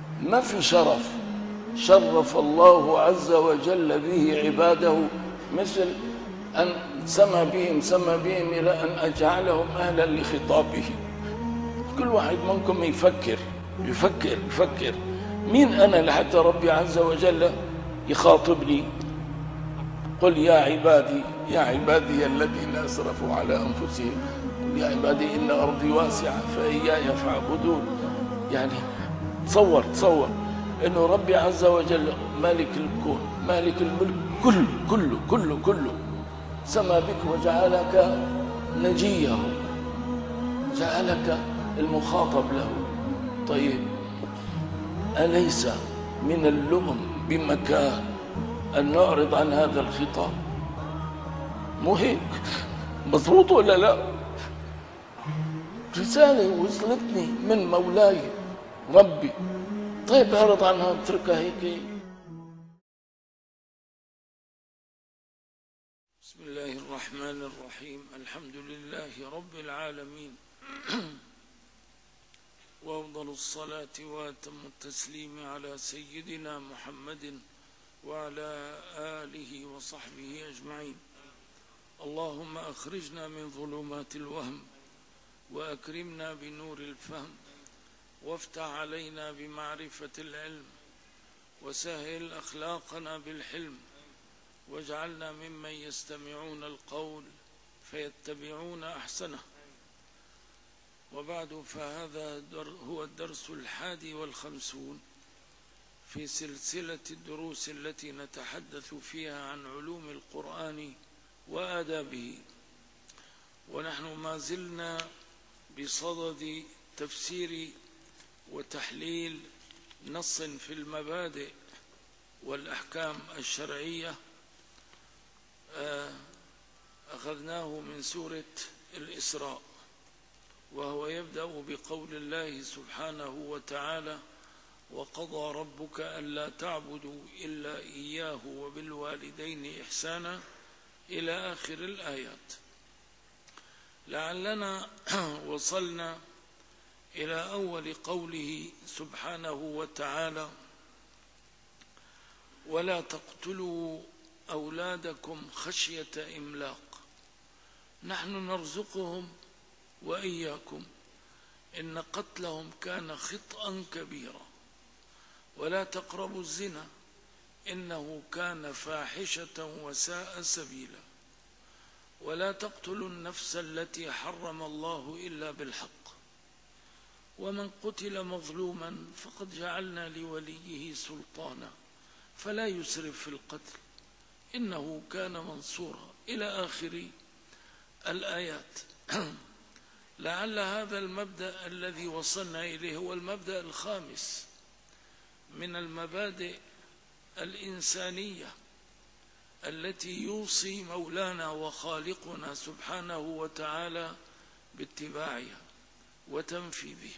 ما في شرف شرف الله عز وجل به عباده مثل أن سمى بهم إلى أن أجعلهم أهلا لخطابه. كل واحد منكم يفكر مين أنا لحتى ربي عز وجل يخاطبني؟ قل يا عبادي الذين أسرفوا على أنفسهم قل يا عبادي إن أرضي واسعة فإياي فاعبدون. يعني تصور إنه ربي عز وجل مالك الكون مالك الملك كله سمى بك وجعلك نجيه، جعلك المخاطب له. طيب أليس من اللؤم بمكان أن نعرض عن هذا الخطاب؟ مو هيك؟ مضبوط ولا لا؟ رسالة وصلتني من مولاي ربي، طيب اعرض عنها اتركها هيك. بسم الله الرحمن الرحيم. الحمد لله رب العالمين وأفضل الصلاة وأتم التسليم على سيدنا محمد وعلى آله وصحبه أجمعين. اللهم أخرجنا من ظلمات الوهم وأكرمنا بنور الفهم وافتح علينا بمعرفة العلم وسهل أخلاقنا بالحلم واجعلنا ممن يستمعون القول فيتبعون أحسنه. وبعد، فهذا هو الدرس 51 في سلسلة الدروس التي نتحدث فيها عن علوم القرآن وآدابه، ونحن ما زلنا بصدد تفسير وتحليل نص في المبادئ والأحكام الشرعية أخذناه من سورة الإسراء، وهو يبدأ بقول الله سبحانه وتعالى: وقضى ربك ألا تعبدوا إلا إياه وبالوالدين إحسانا إلى آخر الآيات. لعلنا وصلنا إلى أول قوله سبحانه وتعالى: ولا تقتلوا أولادكم خشية إملاق نحن نرزقهم وإياكم إن قتلهم كان خطأ كبيرا ولا تقربوا الزنا إنه كان فاحشة وساء سبيلا ولا تقتلوا النفس التي حرم الله إلا بالحق ومن قتل مظلوما فقد جعلنا لوليه سلطانا فلا يسرف في القتل إنه كان منصورا إلى آخر الآيات. لعل هذا المبدأ الذي وصلنا إليه هو المبدأ الخامس من المبادئ الإنسانية التي يوصي مولانا وخالقنا سبحانه وتعالى باتباعها وتنفيذها.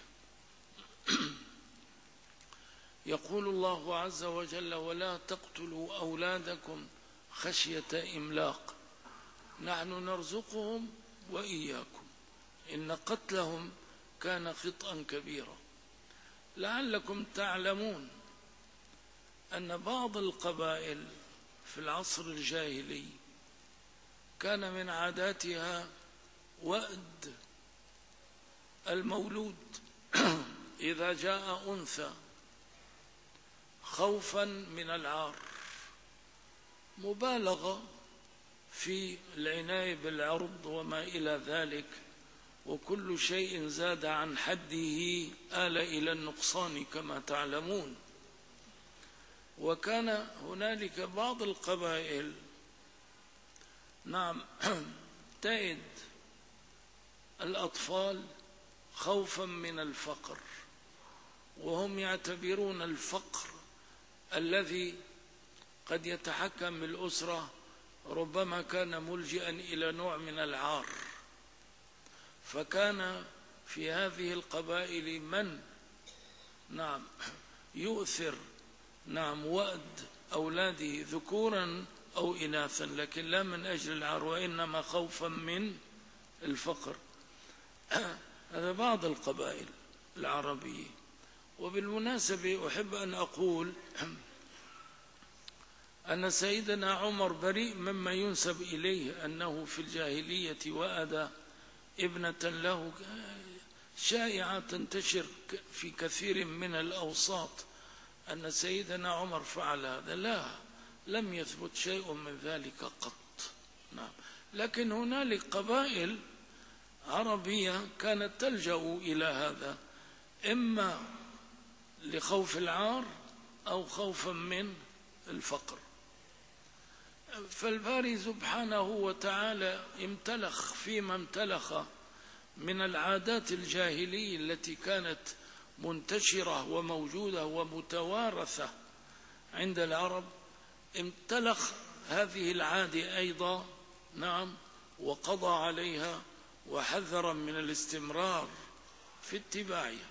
يقول الله عز وجل: ولا تقتلوا أولادكم خشية إملاق نحن نرزقهم وإياكم إن قتلهم كان خطأ كبيرا. لعلكم تعلمون أن بعض القبائل في العصر الجاهلي كان من عاداتها وأد المولود إذا جاء أنثى خوفا من العار، مبالغة في العناية بالعرض وما إلى ذلك، وكل شيء زاد عن حده آل إلى النقصان كما تعلمون. وكان هنالك بعض القبائل تئد الأطفال خوفا من الفقر، وهم يعتبرون الفقر الذي قد يتحكم بالأسرة ربما كان ملجئا إلى نوع من العار. فكان في هذه القبائل من يؤثر وأد أولاده ذكورا أو إناثا، لكن لا من أجل العار وإنما خوفا من الفقر. هذا بعض القبائل العربية. وبالمناسبة أحب أن أقول أن سيدنا عمر بريء مما ينسب إليه أنه في الجاهلية وأدى ابنة له شائعة تنتشر في كثير من الأوساط أن سيدنا عمر فعل هذا. لا، لم يثبت شيء من ذلك قط. نعم. لكن هنالك قبائل عربية كانت تلجأ إلى هذا، إما لخوف العار أو خوفا من الفقر. فالباري سبحانه وتعالى امتلخ فيما امتلخ من العادات الجاهلية التي كانت منتشرة وموجودة ومتوارثة عند العرب، امتلخ هذه العادة أيضا. نعم. وقضى عليها وحذر من الاستمرار في اتباعها.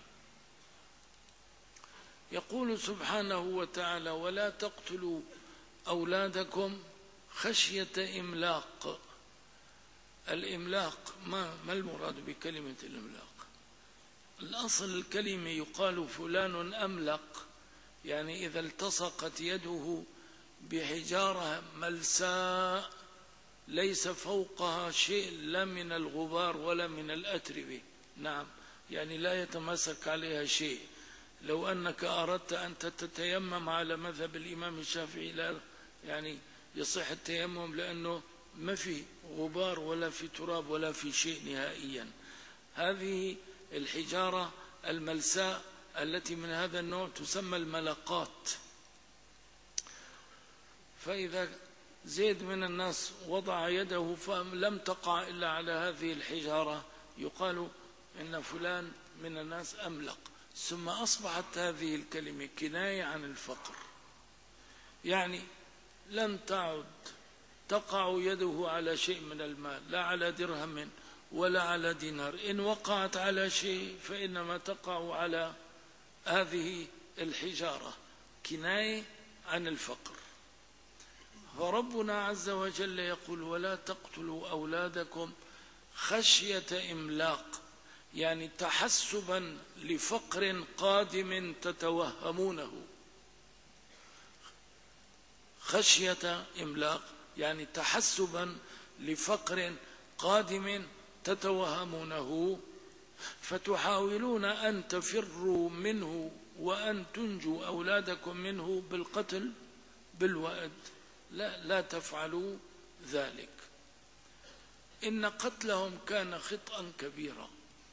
يقول سبحانه وتعالى: ولا تقتلوا أولادكم خشية إملاق. الإملاق ما المراد بكلمة الإملاق؟ الأصل الكلمة يقال فلان أملق، يعني إذا التصقت يده بحجارة ملساء ليس فوقها شيء لا من الغبار ولا من الأتربة. نعم، يعني لا يتمسك عليها شيء. لو أنك أردت أن تتيمم على مذهب الإمام الشافعي لا يعني يصح التيمم، لأنه ما في غبار ولا في تراب ولا في شيء نهائيا. هذه الحجارة الملساء التي من هذا النوع تسمى الملقات. فإذا زيد من الناس وضع يده فلم تقع إلا على هذه الحجارة يقال إن فلان من الناس أملق. ثم أصبحت هذه الكلمة كناية عن الفقر، يعني لم تعد تقع يده على شيء من المال، لا على درهم ولا على دينار. إن وقعت على شيء فإنما تقع على هذه الحجارة، كناية عن الفقر. فربنا عز وجل يقول: ولا تقتلوا أولادكم خشية إملاق، يعني تحسبا لفقر قادم تتوهمونه. خشية إملاق يعني تحسبا لفقر قادم تتوهمونه، فتحاولون أن تفروا منه وأن تنجوا أولادكم منه بالقتل بالوأد. لا تفعلوا ذلك، إن قتلهم كان خطأ كبيرا.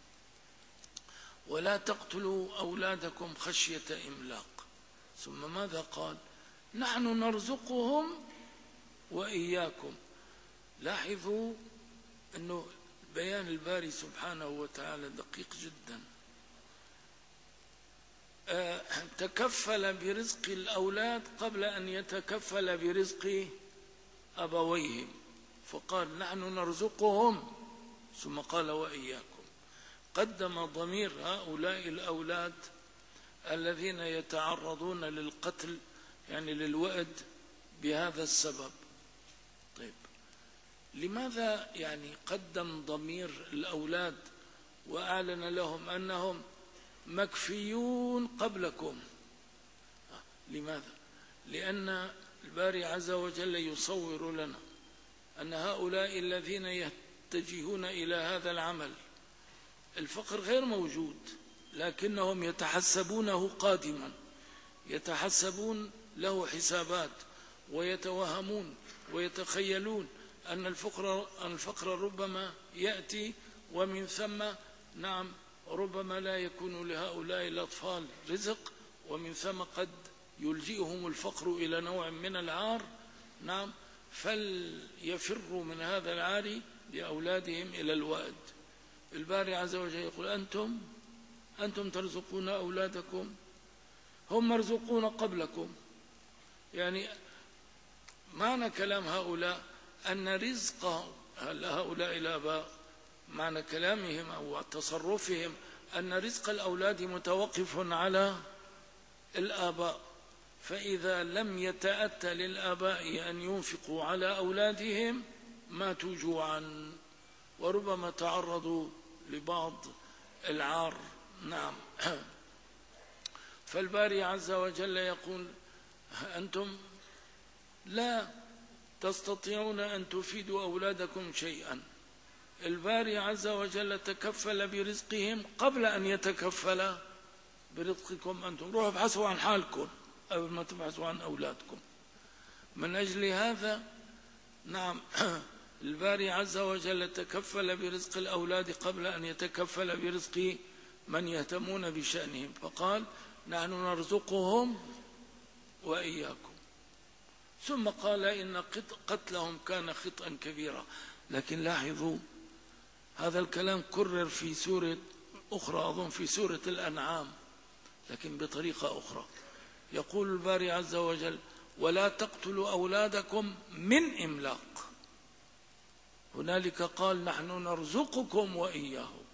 ولا تقتلوا أولادكم خشية إملاق. ثم ماذا قال؟ نحن نرزقهم وإياكم. لاحظوا أنه بيان الباري سبحانه وتعالى دقيق جدا. تكفل برزق الأولاد قبل أن يتكفل برزق أبويهم، فقال نحن نرزقهم ثم قال وإياكم. قدم ضمير هؤلاء الأولاد الذين يتعرضون للقتل يعني للوأد بهذا السبب. طيب، لماذا يعني قدم ضمير الأولاد وأعلن لهم أنهم مكفيون قبلكم؟ لماذا؟ لأن الباري عز وجل يصور لنا أن هؤلاء الذين يتجهون إلى هذا العمل الفقر غير موجود، لكنهم يتحسبونه قادما، يتحسبون له حسابات، ويتوهمون ويتخيلون أن الفقر ربما يأتي ومن ثم نعم ربما لا يكون لهؤلاء الأطفال رزق، ومن ثم قد يلجئهم الفقر إلى نوع من العار. نعم، فليفروا من هذا العار لأولادهم إلى الوأد. الباري عز وجل يقول أنتم ترزقون أولادكم، هم مرزقون قبلكم. يعني معنى كلام هؤلاء أن رزق هؤلاء الآباء، معنى كلامهم أو تصرفهم أن رزق الأولاد متوقف على الآباء، فإذا لم يتأتى للآباء أن ينفقوا على أولادهم ماتوا جوعا وربما تعرضوا لبعض العار. نعم. فالباري عز وجل يقول أنتم لا تستطيعون أن تفيدوا أولادكم شيئا. الباري عز وجل تكفل برزقهم قبل أن يتكفل برزقكم أنتم. روحوا ابحثوا عن حالكم قبل ما تبحثوا عن أولادكم. من أجل هذا نعم الباري عز وجل تكفل برزق الأولاد قبل أن يتكفل برزق من يهتمون بشأنهم، فقال نحن نرزقهم وإياكم، ثم قال إن قتلهم كان خطأ كبيرا. لكن لاحظوا هذا الكلام كرر في سورة أخرى، أظن في سورة الأنعام، لكن بطريقة أخرى. يقول الباري عز وجل ولا تقتلوا أولادكم من إملاق. هنالك قال نحن نرزقكم وإياهم.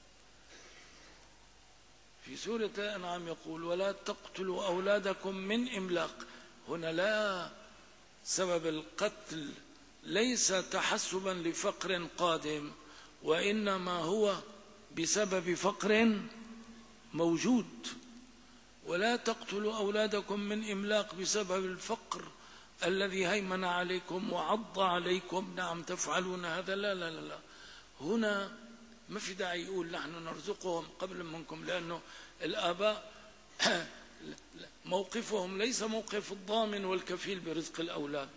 في سورة الأنعام يقول ولا تقتلوا أولادكم من إملاق. هنا لا، سبب القتل ليس تحسبا لفقر قادم، وإنما هو بسبب فقر موجود. ولا تقتلوا أولادكم من إملاق بسبب الفقر الذي هيمن عليكم وعض عليكم. نعم تفعلون هذا، لا لا لا لا. هنا ما في داعي يقول نحن نرزقهم قبل منكم، لأنه الآباء موقفهم ليس موقف الضامن والكفيل برزق الأولاد،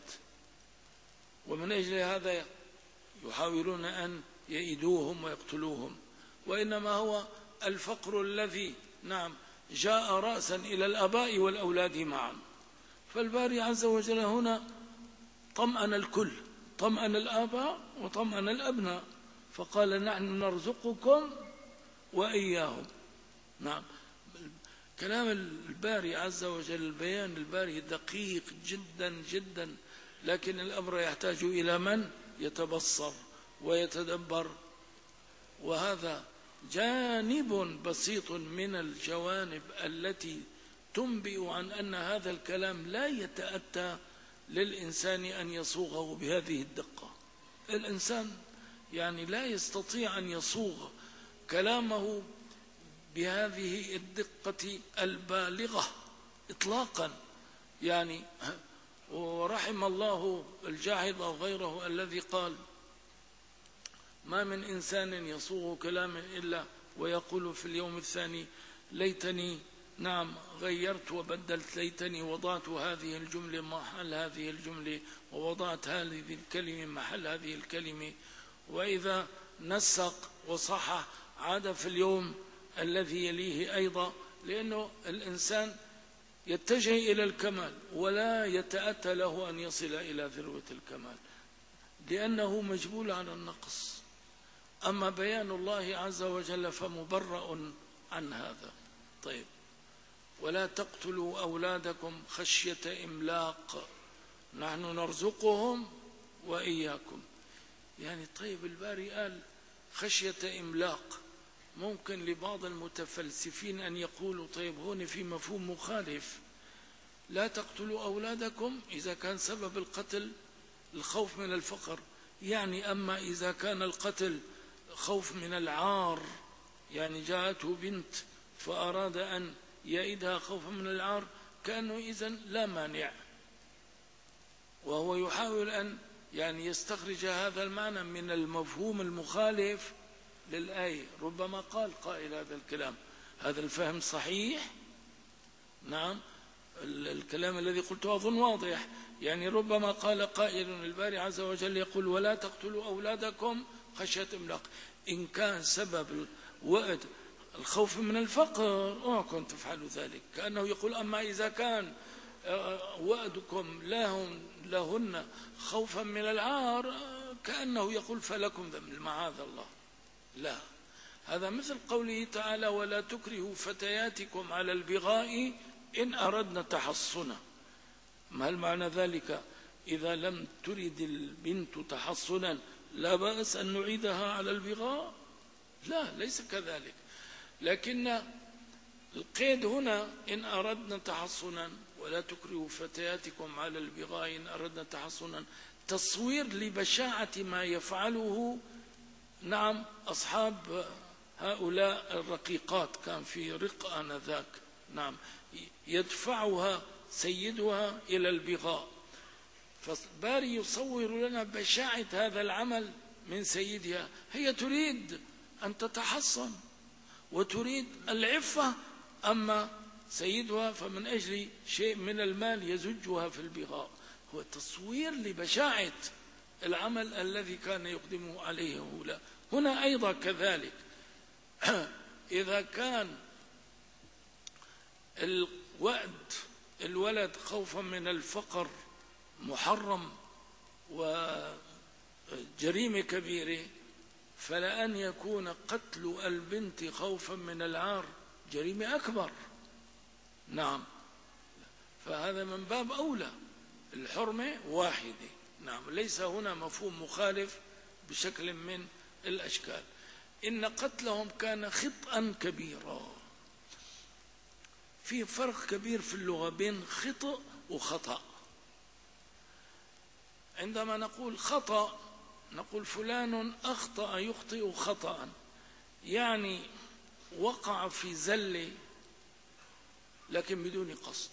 ومن أجل هذا يحاولون أن يئدوهم ويقتلوهم، وإنما هو الفقر الذي نعم جاء رأسا إلى الآباء والأولاد معا. فالباري عز وجل هنا طمأن الكل، طمأن الآباء وطمأن الأبناء، فقال نحن نرزقكم وإياهم. نعم كلام الباري عز وجل، البيان الباري دقيق جدا جدا، لكن الأمر يحتاج إلى من يتبصر ويتدبر. وهذا جانب بسيط من الجوانب التي تنبئ عن أن هذا الكلام لا يتأتى للإنسان أن يصوغه بهذه الدقة. الإنسان يعني لا يستطيع أن يصوغ كلامه بهذه الدقة البالغة إطلاقا. يعني ورحم الله الجاحظ أو غيره الذي قال ما من إنسان يصوغ كلاما إلا ويقول في اليوم الثاني ليتني نعم غيرت وبدلت، ليتني وضعت هذه الجملة محل هذه الجملة ووضعت هذه الكلمة محل هذه الكلمة. وإذا نسق وصحح عاد في اليوم الذي يليه أيضا، لأنه الإنسان يتجه إلى الكمال ولا يتأتى له أن يصل إلى ذروة الكمال لأنه مجبول على النقص. أما بيان الله عز وجل فمبرأ عن هذا. طيب ولا تقتلوا أولادكم خشية إملاق نحن نرزقهم وإياكم. يعني طيب الباري قال خشية إملاق، ممكن لبعض المتفلسفين أن يقولوا طيب هون في مفهوم مخالف، لا تقتلوا أولادكم إذا كان سبب القتل الخوف من الفقر، يعني أما إذا كان القتل خوف من العار، يعني جاءته بنت فأراد أن يئدها خوفا من العار، كأنه إذن لا مانع. وهو يحاول أن يعني يستخرج هذا المعنى من المفهوم المخالف للآية. ربما قال قائل هذا الكلام، هذا الفهم صحيح؟ نعم الكلام الذي قلته أظن واضح. يعني ربما قال قائل الباري عز وجل يقول ولا تقتلوا أولادكم خشية إملاق، إن كان سبب الوأد الخوف من الفقر كنت تفعلوا ذلك، كأنه يقول أما إذا كان وأدكم لهن خوفا من العار كأنه يقول فلكم ذنب، معاذ الله. لا، هذا مثل قوله تعالى ولا تكرهوا فتياتكم على البغاء إن أردنا تحصنا. ما هل معنى ذلك إذا لم ترد البنت تحصنا لا بأس أن نعيدها على البغاء؟ لا، ليس كذلك، لكن القيد هنا إن أردنا تحصنا ولا تكرهوا فتياتكم على البغاء إن أردنا تحصنا، تصوير لبشاعة ما يفعله نعم أصحاب هؤلاء الرقيقات، كان في رق آنذاك نعم يدفعها سيدها إلى البغاء. فالباري يصور لنا بشاعة هذا العمل من سيدها. هي تريد أن تتحصن وتريد العفة، أما سيدها فمن أجل شيء من المال يزجها في البغاء. هو تصوير لبشاعة العمل الذي كان يقدم عليه هؤلاء. هنا أيضا كذلك إذا كان الولد خوفا من الفقر محرم وجريمة كبيرة، فلأن يكون قتل البنت خوفا من العار جريمة أكبر. نعم، فهذا من باب أولى، الحرمة واحدة. نعم، ليس هنا مفهوم مخالف بشكل من الأشكال. إن قتلهم كان خطأ كبيرا. في فرق كبير في اللغة بين خطأ وخطأ. عندما نقول خطأ نقول فلان أخطأ يخطئ خطأ، يعني وقع في زلة لكن بدون قصد،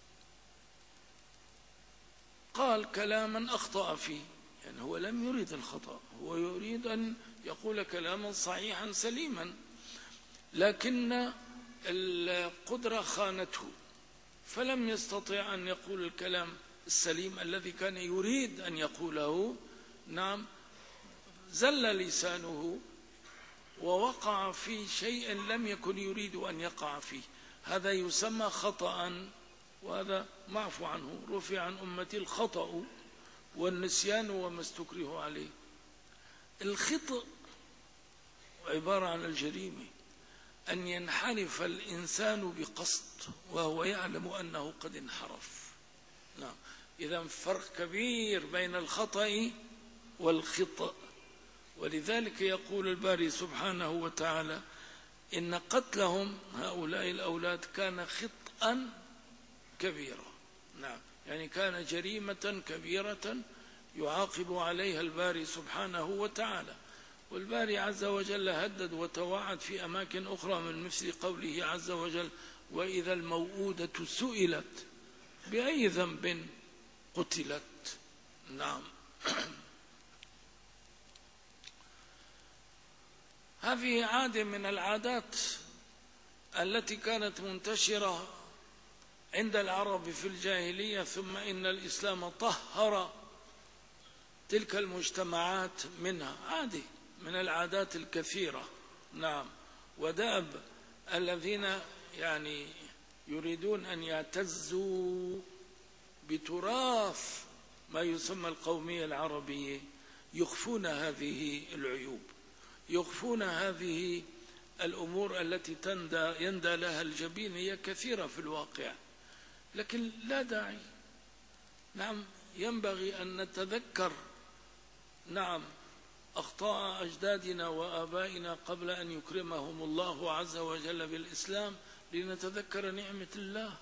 قال كلاما أخطأ فيه، يعني هو لم يريد الخطأ، هو يريد أن يقول كلاما صحيحا سليما، لكن القدرة خانته فلم يستطيع أن يقول الكلام السليم الذي كان يريد أن يقوله. نعم، زل لسانه ووقع في شيء لم يكن يريد أن يقع فيه. هذا يسمى خطأ، وهذا معفو عنه. رفع عن أمتي الخطأ والنسيان وما استكره عليه. الخطأ عبارة عن الجريمة، أن ينحرف الإنسان بقصد وهو يعلم أنه قد انحرف. نعم، إذا فرق كبير بين الخطأ والخطأ. ولذلك يقول الباري سبحانه وتعالى إن قتلهم هؤلاء الأولاد كان خطأ كبيرا. نعم، يعني كان جريمة كبيرة يعاقب عليها الباري سبحانه وتعالى. والباري عز وجل هدد وتوعد في أماكن أخرى من مثل قوله عز وجل وإذا الموءودة سئلت بأي ذنب قتلت. نعم، هذه عادة من العادات التي كانت منتشرة عند العرب في الجاهلية، ثم إن الإسلام طهر تلك المجتمعات منها. عادة من العادات الكثيرة. نعم، ودأب الذين يعني يريدون أن يعتزوا بتراث ما يسمى القومية العربية يخفون هذه العيوب، يخفون هذه الأمور التي يندى لها الجبين. هي كثيرة في الواقع لكن لا داعي. نعم، ينبغي أن نتذكر نعم أخطاء أجدادنا وآبائنا قبل أن يكرمهم الله عز وجل بالإسلام، لنتذكر نعمة الله،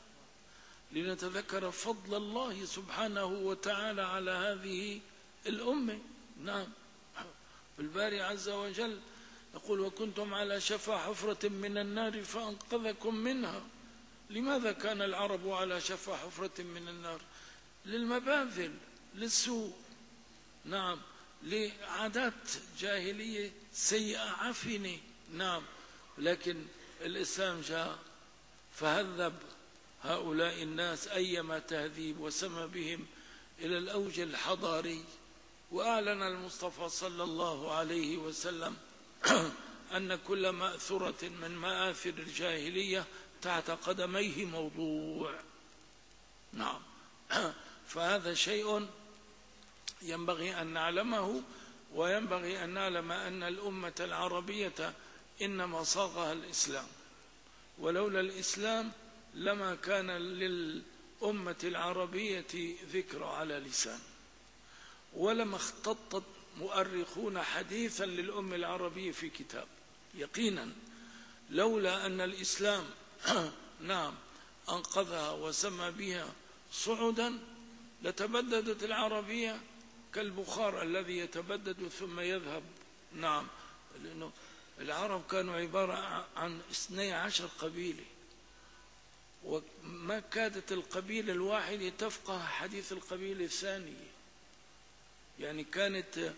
لنتذكر فضل الله سبحانه وتعالى على هذه الأمة. نعم، الباري عز وجل يقول وكنتم على شفا حفرة من النار فأنقذكم منها. لماذا كان العرب على شفا حفرة من النار؟ للمباذل، للسوء. نعم، لعادات جاهلية سيئة عفنة. نعم، لكن الإسلام جاء فهذب هؤلاء الناس أيما تهذيب وسمى بهم إلى الأوج الحضاري. وأعلن المصطفى صلى الله عليه وسلم أن كل مأثرة من مآثر الجاهلية تحت قدميه موضوع. نعم، فهذا شيء ينبغي أن نعلمه، وينبغي أن نعلم أن الأمة العربية إنما صاغها الإسلام، ولولا الإسلام لما كان للأمة العربية ذكر على لسان، ولما اختطت مؤرخون حديثا للأمة العربية في كتاب. يقينا لولا أن الإسلام نعم أنقذها وسمى بها صعدا لتبددت العربية كالبخار الذي يتبدد ثم يذهب. نعم، لأنه العرب كانوا عبارة عن 12 قبيلة، وما كادت القبيلة الواحدة تفقه حديث القبيلة الثانية. يعني كانت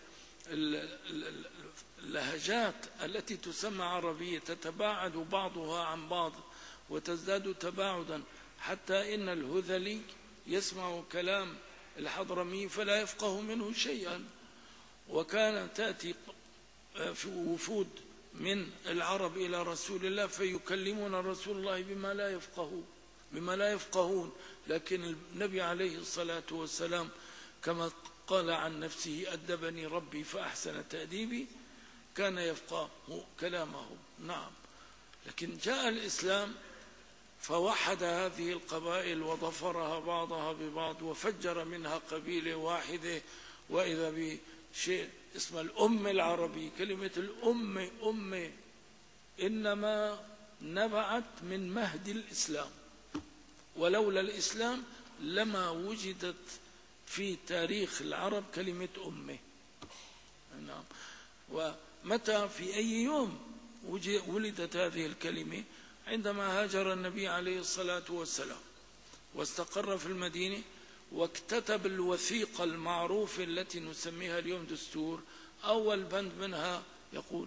اللهجات التي تسمى عربية تتباعد بعضها عن بعض وتزداد تباعدا، حتى إن الهذلي يسمع كلام الحضرمي فلا يفقه منه شيئا. وكان تأتي في وفود من العرب إلى رسول الله فيكلمون رسول الله بما لا يفقهون، لكن النبي عليه الصلاة والسلام كما قال عن نفسه: أدبني ربي فأحسن تأديبي، كان يفقه كلامهم. نعم. لكن جاء الإسلام فوحد هذه القبائل وضفرها بعضها ببعض وفجر منها قبيلة واحدة، وإذا بشيء اسم الأم العربي. كلمة الأم إنما نبعت من مهد الإسلام، ولولا الإسلام لما وجدت في تاريخ العرب كلمة أمه. نعم. ومتى في أي يوم ولدت هذه الكلمة؟ عندما هاجر النبي عليه الصلاة والسلام واستقر في المدينة واكتتب الوثيقة المعروفة التي نسميها اليوم دستور. أول بند منها يقول: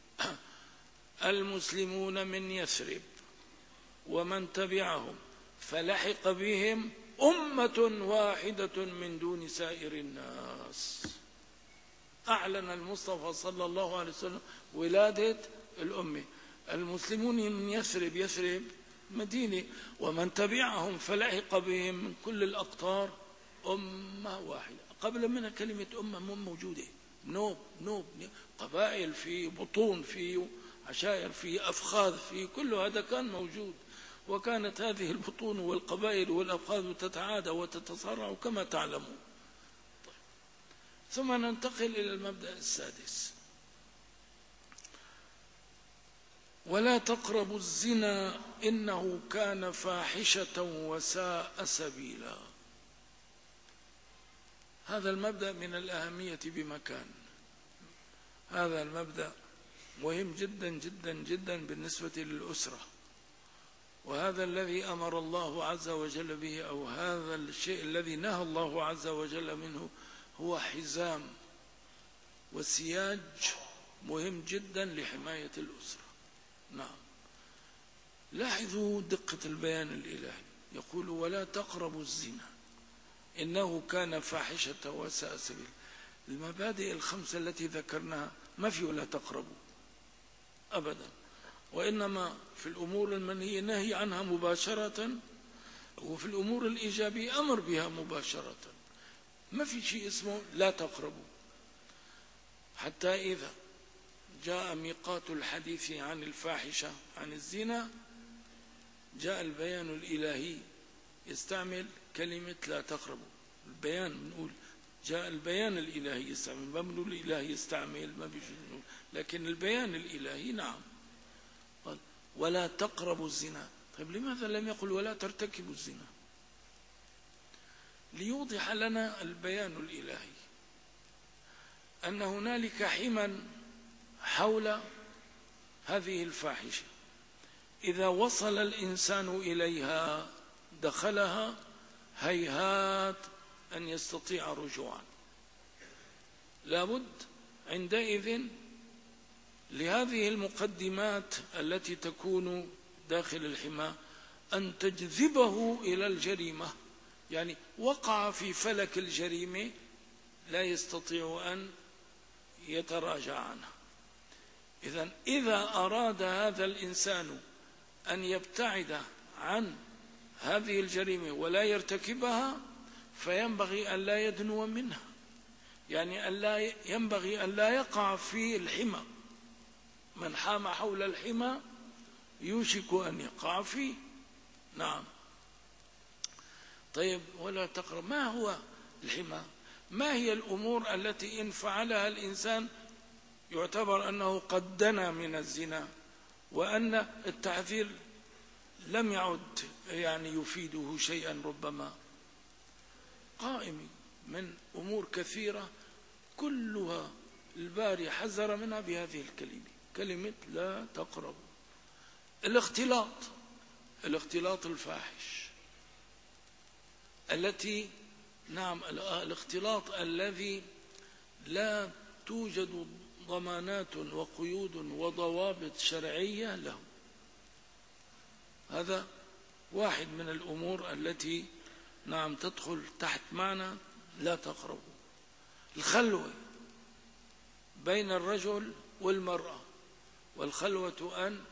المسلمون من يثرب ومن تبعهم فلحق بهم أمة واحدة من دون سائر الناس. أعلن المصطفى صلى الله عليه وسلم ولادة الأمة. المسلمون من يثرب مدينة، ومن تبعهم فلحق بهم من كل الأقطار أمة واحدة. قبل منها كلمة أمة مو موجودة. نوب قبائل، في بطون، في عشائر، في أفخاذ، في كل هذا كان موجود. وكانت هذه البطون والقبائل والأفخاذ تتعادى وتتصارع كما تعلمون. طيب. ثم ننتقل إلى المبدأ السادس: ولا تقربوا الزنا إنه كان فاحشة وساء سبيلا. هذا المبدأ من الأهمية بمكان. هذا المبدأ مهم جدا جدا جدا بالنسبة للأسرة، وهذا الذي أمر الله عز وجل به، أو هذا الشيء الذي نهى الله عز وجل منه، هو حزام وسياج مهم جدا لحماية الأسرة. نعم. لاحظوا دقة البيان الإلهي، يقول: ولا تقربوا الزنا إنه كان فاحشة وساء سبيل. المبادئ الخمسة التي ذكرناها ما في ولا تقربوا أبدا، وإنما في الأمور المنهية نهي عنها مباشرة، وفي الأمور الإيجابية أمر بها مباشرة. ما في شيء اسمه لا تقربوا. حتى إذا جاء ميقات الحديث عن الفاحشة، عن الزنا، جاء البيان الإلهي يستعمل كلمة لا تقربوا. البيان بنقول جاء البيان الإلهي يستعمل، ما بنقول الإلهي يستعمل، ما بيجوز، لكن البيان الإلهي. نعم. قال: ولا تقربوا الزنا. طيب لماذا لم يقل ولا ترتكبوا الزنا؟ ليوضح لنا البيان الإلهي أن هنالك حما حول هذه الفاحشة، إذا وصل الإنسان إليها دخلها هيهات أن يستطيع رجوعا. لابد عندئذ لهذه المقدمات التي تكون داخل الحمى أن تجذبه إلى الجريمة. يعني وقع في فلك الجريمة لا يستطيع أن يتراجع عنها. إذا أراد هذا الإنسان أن يبتعد عن هذه الجريمة ولا يرتكبها، فينبغي أن لا يدنو منها، يعني ينبغي أن لا يقع في الحمى. من حام حول الحمى يوشك أن يقع فيه. نعم. طيب، ولا تقرب. ما هو الحمى؟ ما هي الأمور التي إن فعلها الإنسان يعتبر أنه قد دنا من الزنا، وأن التعذير لم يعد يعني يفيده شيئا؟ ربما قائم من أمور كثيرة كلها الباري حذر منها بهذه الكلمة، كلمة لا تقرب. الاختلاط، الاختلاط الفاحش التي الاختلاط الذي لا توجد ضمانات وقيود وضوابط شرعية له. هذا واحد من الأمور التي تدخل تحت معنى لا تقربوا. الخلوة بين الرجل والمرأة، والخلوة أن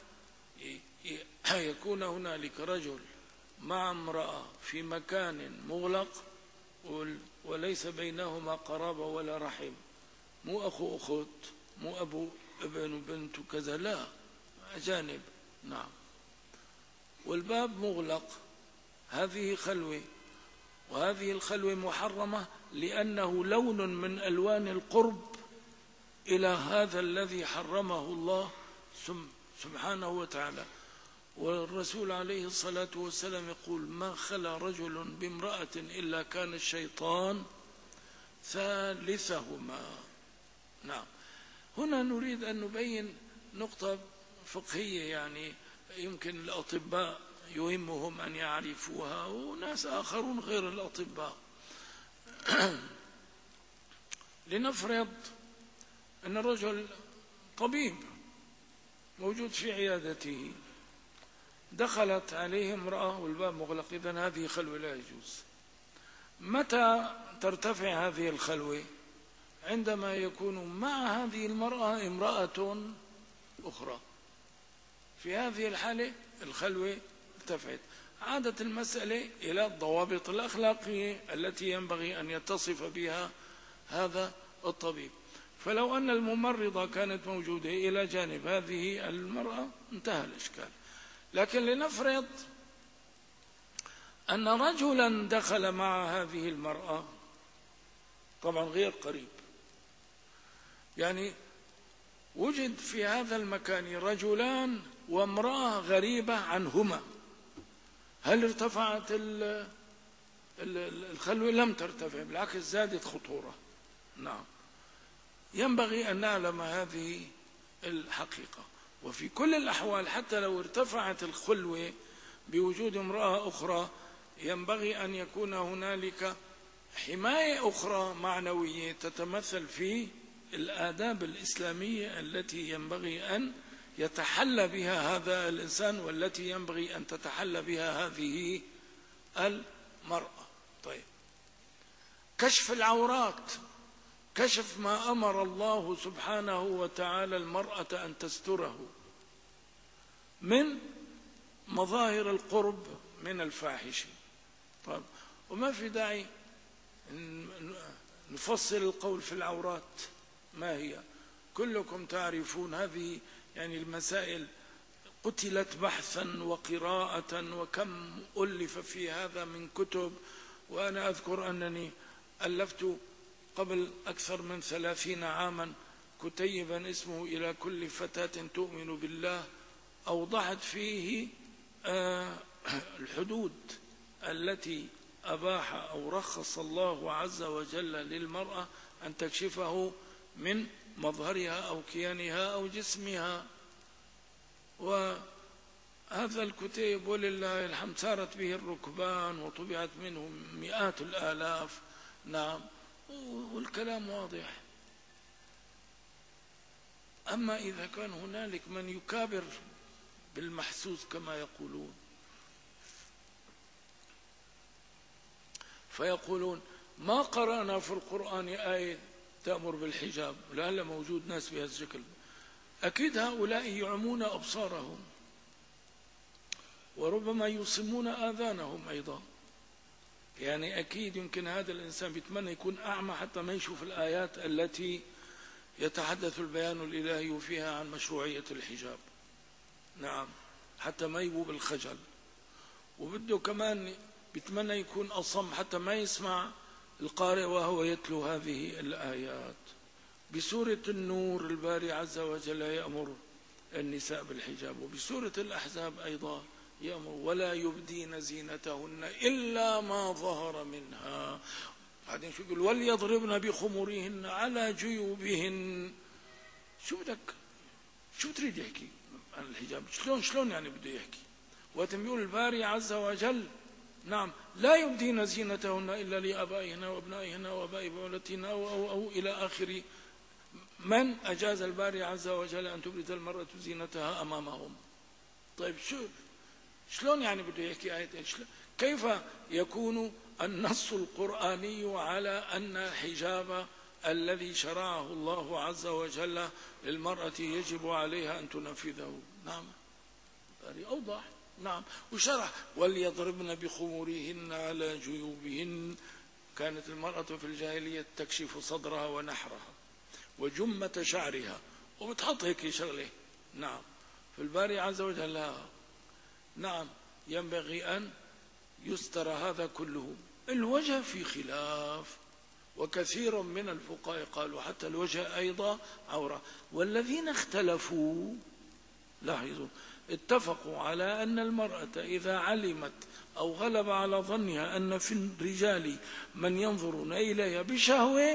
يكون هنالك رجل مع امرأة في مكان مغلق وليس بينهما قرابة ولا رحم، مو أخو أخت، مو أبو ابن وبنت وكذا، لا، أجانب، نعم، والباب مغلق، هذه خلوة. وهذه الخلوة محرمة لأنه لون من ألوان القرب إلى هذا الذي حرمه الله سبحانه وتعالى. والرسول عليه الصلاة والسلام يقول: ما خلا رجل بامرأة إلا كان الشيطان ثالثهما. نعم، هنا نريد أن نبين نقطة فقهية، يعني يمكن الأطباء يهمهم أن يعرفوها وناس آخرون غير الأطباء. لنفرض أن الرجل طبيب موجود في عيادته، دخلت عليه امرأة والباب مغلق، إذن هذه خلوة لا يجوز. متى ترتفع هذه الخلوة؟ عندما يكون مع هذه المرأة امرأة أخرى، في هذه الحالة الخلوة ارتفعت. عادت المسألة إلى الضوابط الأخلاقية التي ينبغي أن يتصف بها هذا الطبيب. فلو أن الممرضة كانت موجودة إلى جانب هذه المرأة انتهى الإشكال. لكن لنفرض أن رجلا دخل مع هذه المرأة، طبعا غير قريب، يعني وجد في هذا المكان رجلان وامرأة غريبة عنهما، هل ارتفعت الخلوة؟ لم ترتفع، بالعكس زادت خطورة. نعم، ينبغي أن نعلم هذه الحقيقة. وفي كل الأحوال حتى لو ارتفعت الخلوة بوجود امرأة أخرى، ينبغي أن يكون هنالك حماية أخرى معنوية تتمثل في الآداب الإسلامية التي ينبغي أن يتحلى بها هذا الإنسان، والتي ينبغي أن تتحلى بها هذه المرأة. طيب، كشف العورات، كشف ما أمر الله سبحانه وتعالى المرأة أن تستره من مظاهر القرب من الفاحشة. طيب، وما في داعي نفصل القول في العورات ما هي، كلكم تعرفون هذه، يعني المسائل قتلت بحثا وقراءة، وكم ألف في هذا من كتب. وأنا أذكر أنني ألفت قبل أكثر من 30 عاما كتيبا اسمه إلى كل فتاة تؤمن بالله، أوضحت فيه الحدود التي أباح أو رخص الله عز وجل للمرأة أن تكشفه من مظهرها أو كيانها أو جسمها. وهذا الكتيب ولله الحمد سارت به الركبان وطبعت منه مئات الآلاف. نعم، والكلام واضح. أما إذا كان هنالك من يكابر بالمحسوس كما يقولون، فيقولون ما قرأنا في القرآن آية تأمر بالحجاب، لعل موجود ناس بهذا الشكل، أكيد هؤلاء يعمون أبصارهم وربما يصمون آذانهم أيضا. يعني أكيد يمكن هذا الإنسان بيتمنى يكون أعمى حتى ما يشوف الآيات التي يتحدث البيان الإلهي فيها عن مشروعية الحجاب. نعم، حتى ما يبوب الخجل. وبده كمان بيتمنى يكون أصم حتى ما يسمع القارئ وهو يتلو هذه الآيات. بسورة النور الباري عز وجل يأمر النساء بالحجاب، وبسورة الأحزاب أيضا يأمر ولا يبدين زينتهن إلا ما ظهر منها. بعدين شو يقول؟ وليضربن بخمرهن على جيوبهن. شو بدك، شو بتريد يحكي عن الحجاب؟ شلون يعني بده يحكي؟ وتنبيه الباري عز وجل نعم لا يبدين زينتهن إلا لآبائهن وأبنائهن وآباء بعولتهن أو إلى آخر. من أجاز الباري عز وجل أن تبرز المرأة زينتها أمامهم؟ طيب شلون يعني بده يحكي آية؟ كيف يكون النص القرآني على أن الحجاب الذي شرعه الله عز وجل للمرأة يجب عليها أن تنفذه؟ نعم أوضح. نعم وشرح وليضربن بخمورهن على جيوبهن. كانت المرأة في الجاهلية تكشف صدرها ونحرها وجمة شعرها وبتحط هيك شغله. نعم في الباري عز وجل لا. نعم ينبغي أن يستر هذا كله. الوجه في خلاف، وكثير من الفقهاء قالوا حتى الوجه أيضا عورة. والذين اختلفوا لاحظوا اتفقوا على أن المرأة إذا علمت أو غلب على ظنها أن في الرجال من ينظرون إليها بشهوة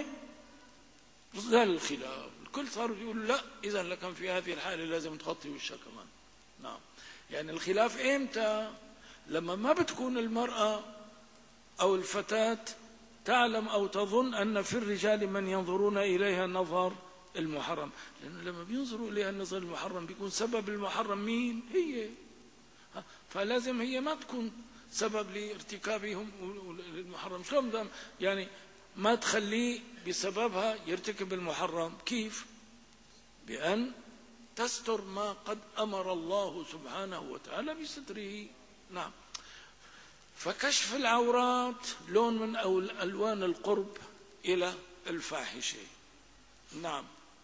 زال الخلاف. الكل صاروا يقولوا لا إذا لكن في هذه الحالة لازم تغطي وشها كمان. نعم يعني الخلاف إمتى؟ لما ما بتكون المرأة أو الفتاة تعلم أو تظن أن في الرجال من ينظرون إليها النظر المحرم. لأنه لما بينظروا إليها النظر المحرم بيكون سبب المحرم مين؟ هي. فلازم هي ما تكون سبب لارتكابهم المحرم. شلون يعني ما تخليه بسببها يرتكب المحرم؟ كيف؟ بأن تستر ما قد أمر الله سبحانه وتعالى بستره. نعم فكشف العورات لون من ألوان القرب إلى الفاحشة. نعم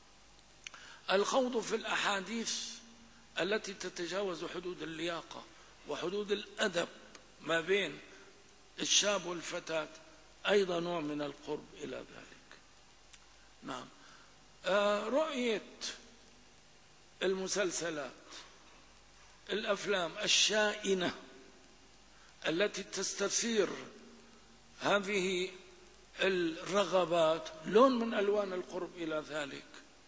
الخوض في الأحاديث التي تتجاوز حدود اللياقة وحدود الأدب ما بين الشاب والفتاة أيضا نوع من القرب إلى ذلك. نعم رؤية المسلسلات الأفلام الشائنة التي تستثير هذه الرغبات لون من ألوان القرب إلى ذلك.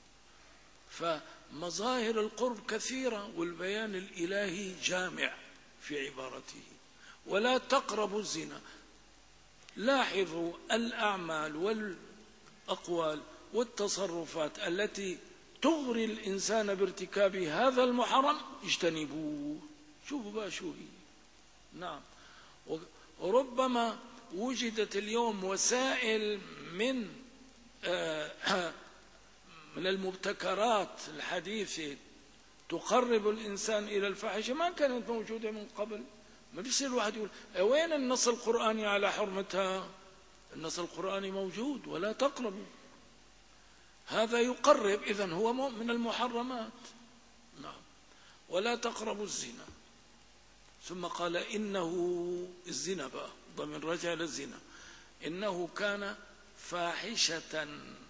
فمظاهر القرب كثيرة والبيان الإلهي جامع في عبارته. ولا تقربوا الزنا. لاحظوا الأعمال والأقوال والتصرفات التي تغري الإنسان بارتكاب هذا المحرم اجتنبوه. شوفوا بقى شو هي. نعم وربما وجدت اليوم وسائل من المبتكرات الحديثة تقرب الإنسان إلى الفاحشة ما كانت موجودة من قبل. ما بيصير الواحد يقول وين النص القرآني على حرمتها؟ النص القرآني موجود ولا تقربوا. هذا يقرب إذن هو من المحرمات. نعم ولا تقربوا الزنا. ثم قال إنه الزنا بقى ضمن رجع للزنا إنه كان فاحشة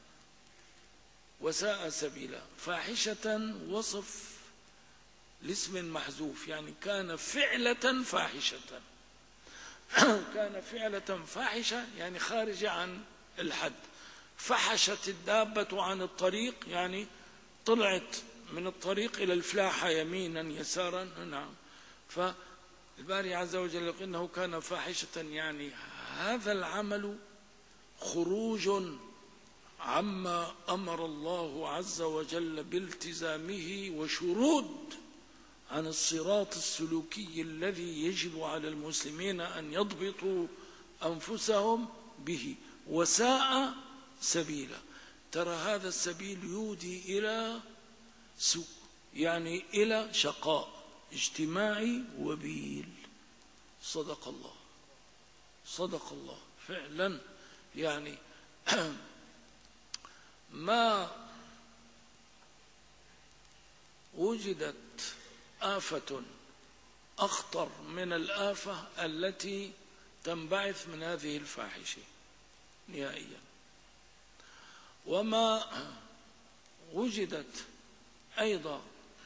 وساء سبيلا. فاحشة وصف لاسم محذوف يعني كان فعلة فاحشة. كان فعلة فاحشة يعني خارجة عن الحد. فحشت الدابة عن الطريق يعني طلعت من الطريق إلى الفلاحة يمينا يسارا. نعم فالباري عز وجل يقول إنه كان فاحشة يعني هذا العمل خروج عما أمر الله عز وجل بالتزامه وشرود عن الصراط السلوكي الذي يجب على المسلمين أن يضبطوا أنفسهم به. وساء سبيلا. ترى هذا السبيل يودي إلى سوء يعني إلى شقاء اجتماعي وبيل. صدق الله صدق الله فعلا. يعني ما وجدت آفة أخطر من الآفة التي تنبعث من هذه الفاحشة نهائيا. وما وجدت أيضا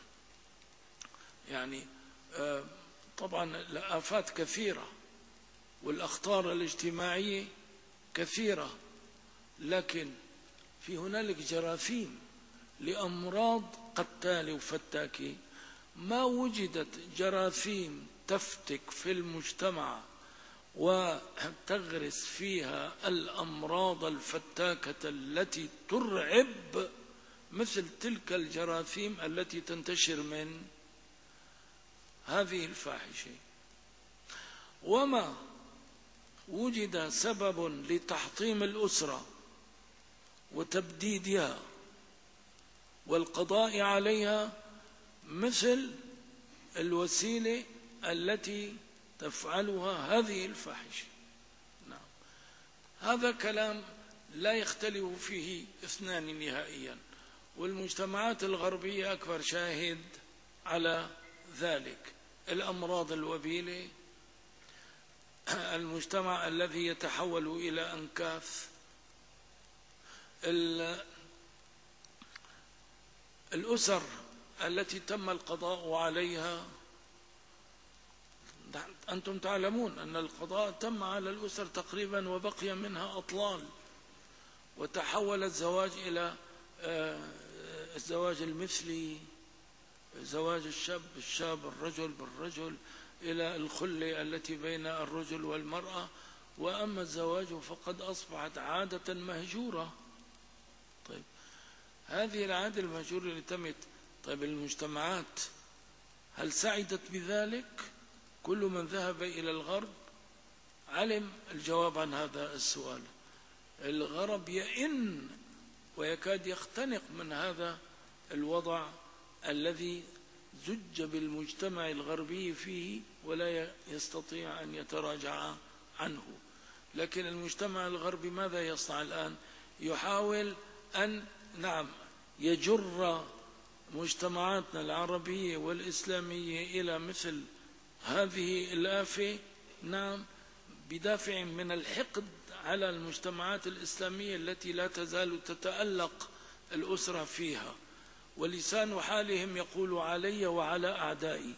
يعني طبعا الآفات كثيرة والأخطار الاجتماعية كثيرة لكن في هنالك جراثيم لأمراض قتالة وفتاكة ما وجدت جراثيم تفتك في المجتمع وتغرس فيها الأمراض الفتاكة التي ترعب، مثل تلك الجراثيم التي تنتشر من هذه الفاحشة. وما وجد سبب لتحطيم الأسرة وتبديدها والقضاء عليها مثل الوسيلة التي تفعلها هذه الفاحشة. نعم، هذا كلام لا يختلف فيه اثنان نهائيا، والمجتمعات الغربية أكبر شاهد على ذلك. الأمراض الوبيلة، المجتمع الذي يتحول إلى أنكاث، الأسر التي تم القضاء عليها. أنتم تعلمون أن القضاء تم على الأسر تقريبا وبقي منها أطلال، وتحول الزواج إلى الزواج المثلي، زواج الشاب الرجل بالرجل، إلى الخلة التي بين الرجل والمرأة. وأما الزواج فقد أصبحت عادة مهجورة. طيب، هذه العادة المهجورة اللي تمت، طيب المجتمعات هل سعدت بذلك؟ كل من ذهب إلى الغرب علم الجواب عن هذا السؤال. الغرب يئن ويكاد يختنق من هذا الوضع الذي زج بالمجتمع الغربي فيه، ولا يستطيع أن يتراجع عنه. لكن المجتمع الغربي ماذا يصنع الآن؟ يحاول أن يجر مجتمعاتنا العربية والإسلامية إلى مثل هذه الآفة، بدافع من الحقد على المجتمعات الإسلامية التي لا تزال تتألق الأسرة فيها. ولسان حالهم يقول علي وعلى أعدائي،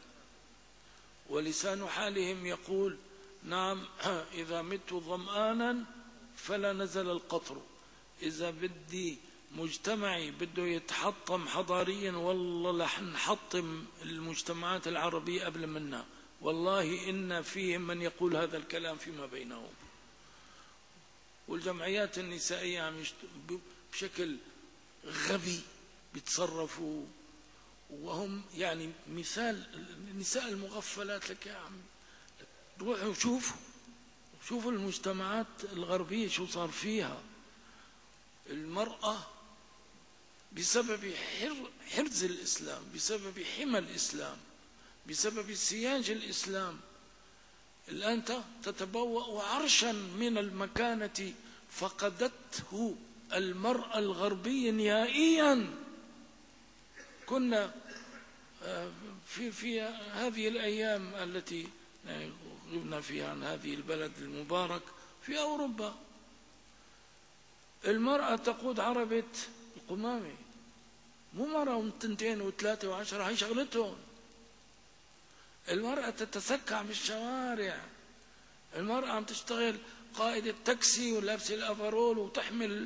ولسان حالهم يقول إذا مت ظمآنا فلا نزل القطر. إذا بدي مجتمعي بده يتحطم حضاريا، والله رح نحطم المجتمعات العربية قبل منا. والله إن فيهم من يقول هذا الكلام فيما بينهم. والجمعيات النسائية بشكل غبي بيتصرفوا، وهم مثال النساء المغفلات. لك يا عم روحوا شوفوا المجتمعات الغربية شو صار فيها. المرأة بسبب حرز الإسلام، بسبب حمى الإسلام، بسبب سياج الإسلام، الآن تتبوأ عرشا من المكانة فقدته المرأة الغربية نهائيا. كنا في هذه الأيام التي غبنا فيها عن هذه البلد المبارك في أوروبا، المرأة تقود عربة القمامة، مو مرة وتنتين وثلاثة وعشرة، هي شغلتهم. المرأة تتسكع بالشوارع، المرأة عم تشتغل قائدة تاكسي ولابسة الأفرول وتحمل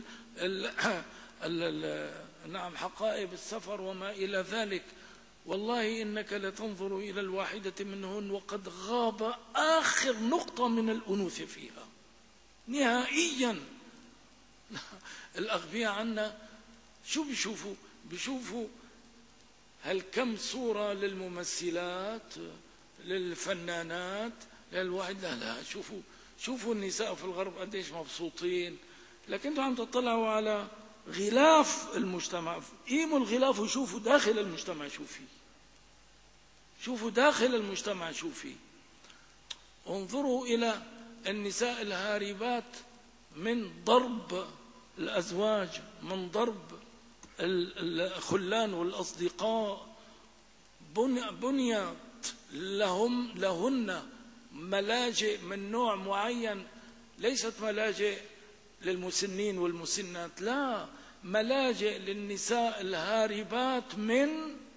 حقائب السفر وما إلى ذلك. والله إنك لتنظر إلى الواحدة منهن وقد غاب آخر نقطة من الأنوثة فيها نهائيا. الأغبياء عنا شو بيشوفوا هل كم صورة للممثلات، للفنانات، للواحد. لا شوفوا النساء في الغرب قديش مبسوطين. لكن انتم عم تطلعوا على غلاف المجتمع، قيموا الغلاف وشوفوا داخل المجتمع شو فيه. شوفوا داخل المجتمع شو فيه. انظروا إلى النساء الهاربات من ضرب الأزواج، من ضرب الخلان والأصدقاء. بنيت لهن ملاجئ من نوع معين، ليست ملاجئ للمسنين والمسنات، لا، ملاجئ للنساء الهاربات من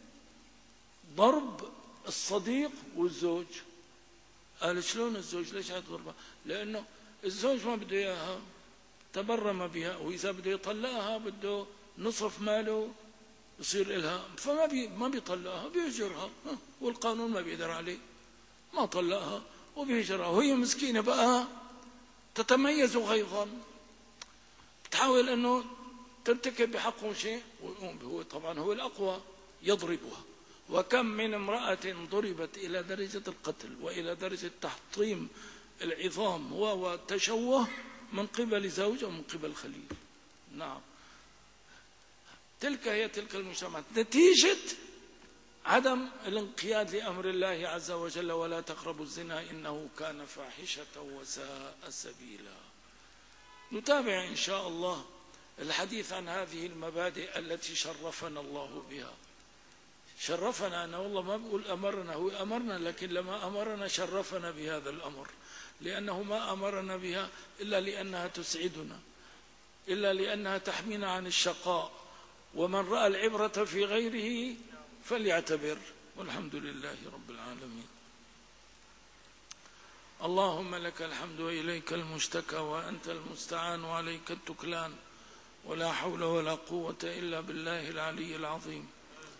ضرب الصديق والزوج. قال شلون الزوج؟ ليش هتضربها؟ لأنه الزوج ما بده إياها، تبرم بها، وإذا بده يطلقها بده نصف ماله يصير إلها، فما بيطلقها، بيهجرها، والقانون ما بيقدر عليه. ما طلقها وبهجرها، وهي مسكينة بقى تتميز غيظا، تحاول أنه ترتكب بحقه شيء ويقوم به، طبعا هو الأقوى يضربها. وكم من امرأة ضربت إلى درجة القتل وإلى درجة تحطيم العظام وتشوه من قبل زوج ومن قبل خليل. نعم، تلك هي تلك المجتمعات نتيجة عدم الانقياد لأمر الله عز وجل. ولا تقربوا الزنا إنه كان فاحشة وساء سبيلا. نتابع إن شاء الله الحديث عن هذه المبادئ التي شرفنا الله بها. شرفنا، أنا والله ما بقول أمرنا، هو أمرنا، لكن لما أمرنا شرفنا بهذا الأمر، لأنه ما أمرنا بها إلا لأنها تسعدنا، إلا لأنها تحمينا عن الشقاء. ومن رأى العبرة في غيره فليعتبر. والحمد لله رب العالمين. اللهم لك الحمد وإليك المشتكى وأنت المستعان وعليك التكلان، ولا حول ولا قوة إلا بالله العلي العظيم.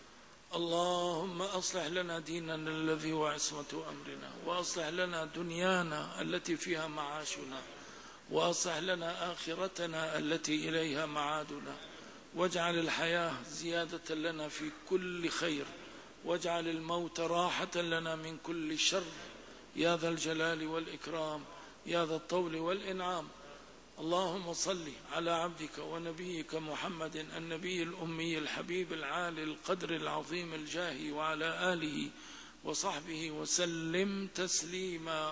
اللهم أصلح لنا ديننا الذي هو عصمة أمرنا، وأصلح لنا دنيانا التي فيها معاشنا، وأصلح لنا آخرتنا التي إليها معادنا، واجعل الحياة زيادة لنا في كل خير، واجعل الموت راحة لنا من كل شر، يا ذا الجلال والإكرام، يا ذا الطول والإنعام. اللهم صل على عبدك ونبيك محمد النبي الأمي الحبيب العالي القدر العظيم الجاه، وعلى آله وصحبه وسلم تسليما.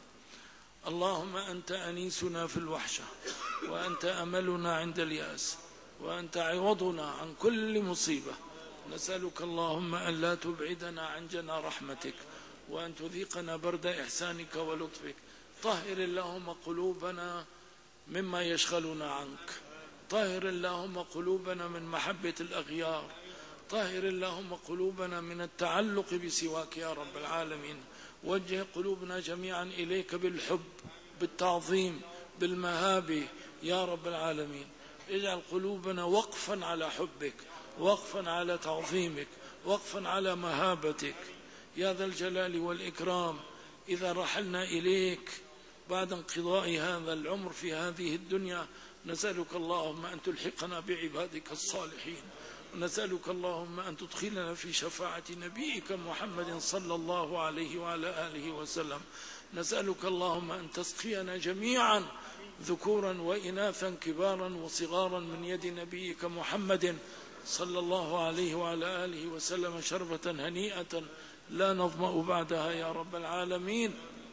اللهم أنت أنيسنا في الوحشة، وأنت أملنا عند اليأس، وأنت عوضنا عن كل مصيبة. نسألك اللهم أن لا تبعدنا عن جنى رحمتك، وأن تذيقنا برد إحسانك ولطفك. طهر اللهم قلوبنا مما يشغلنا عنك، طهر اللهم قلوبنا من محبة الأغيار، طهر اللهم قلوبنا من التعلق بسواك يا رب العالمين. وجه قلوبنا جميعا إليك بالحب، بالتعظيم، بالمهابة يا رب العالمين. اجعل قلوبنا وقفا على حبك، وقفا على تعظيمك، وقفا على مهابتك يا ذا الجلال والإكرام. إذا رحلنا إليك بعد انقضاء هذا العمر في هذه الدنيا، نسألك اللهم أن تلحقنا بعبادك الصالحين، ونسألك اللهم أن تدخلنا في شفاعة نبيك محمد صلى الله عليه وعلى آله وسلم. نسألك اللهم أن تسقينا جميعا ذكورا وإناثا كبارا وصغارا من يد نبيك محمد صلى الله عليه وعلى آله وسلم شربة هنيئة لا نظمأ بعدها يا رب العالمين.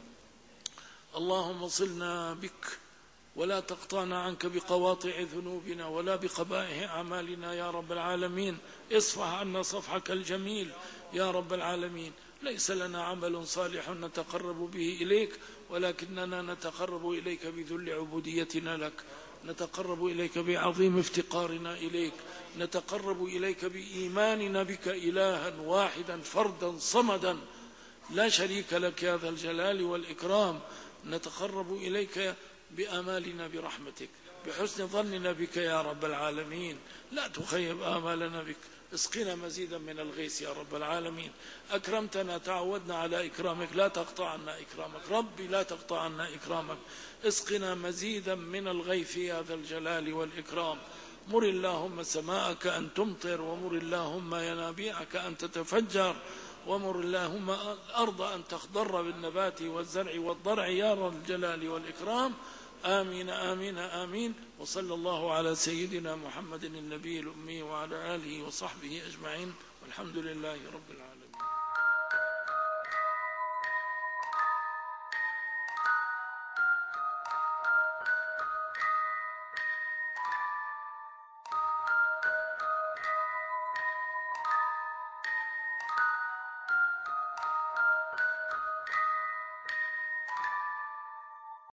اللهم صلنا بك ولا تقطعنا عنك بقواطع ذنوبنا ولا بقبائح أعمالنا يا رب العالمين. اصفح عنا صفحك الجميل يا رب العالمين. ليس لنا عمل صالح نتقرب به إليك، ولكننا نتقرب إليك بذل عبوديتنا لك، نتقرب إليك بعظيم افتقارنا إليك، نتقرب إليك بإيماننا بك إلها واحدا فردا صمدا لا شريك لك يا ذا الجلال والإكرام. نتقرب إليك بآمالنا برحمتك، بحسن ظننا بك يا رب العالمين. لا تخيب آمالنا بك. اسقنا مزيدا من الغيث يا رب العالمين. أكرمتنا، تعودنا على إكرامك، لا تقطع عنا إكرامك ربي، لا تقطع عنا إكرامك. اسقنا مزيدا من الغيث يا ذا الجلال والإكرام. مر اللهم سماءك أن تمطر، ومر اللهم ينابيعك أن تتفجر، ومر اللهم الأرض أن تخضر بالنبات والزرع والضرع يا ذا الجلال والإكرام. آمين آمين آمين. وصلى الله على سيدنا محمد النبي الأمي وعلى آله وصحبه أجمعين، والحمد لله رب العالمين.